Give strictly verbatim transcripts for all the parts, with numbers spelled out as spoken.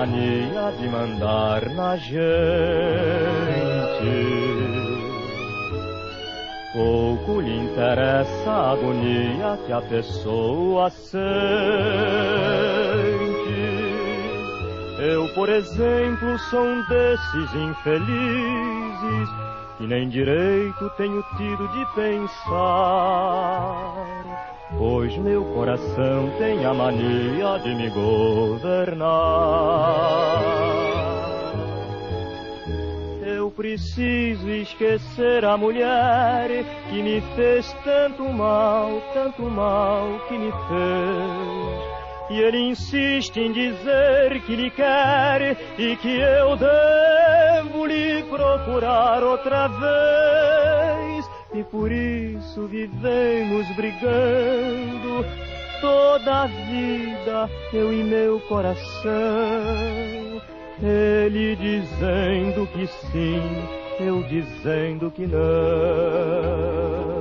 mania de mandar na gente. Pouco lhe interessa a agonia que a pessoa sente. Eu, por exemplo, sou um desses infelizes que nem direito tenho tido de pensar, pois meu coração tem a mania de me governar. Eu preciso esquecer a mulher que me fez tanto mal, tanto mal que me fez. E ele insiste em dizer que lhe quer e que eu devo lhe procurar outra vez. E por isso vivemos brigando toda a vida, eu e meu coração. Ele dizendo que sim, eu dizendo que não.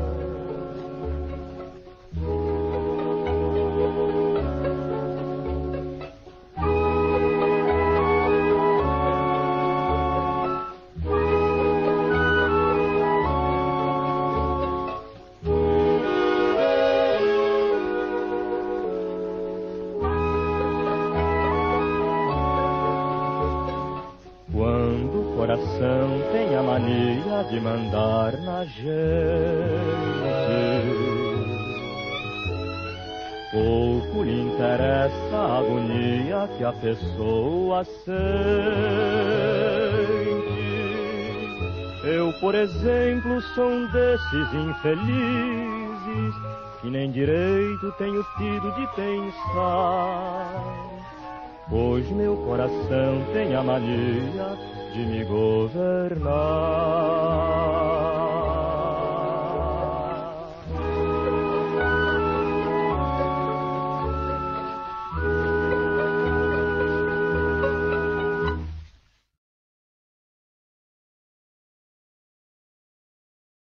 Quando o coração tem a mania de mandar na gente, pouco lhe interessa a agonia que a pessoa sente. Eu, por exemplo, sou um desses infelizes que nem direito tenho tido de pensar, pois meu coração tem a mania de me governar.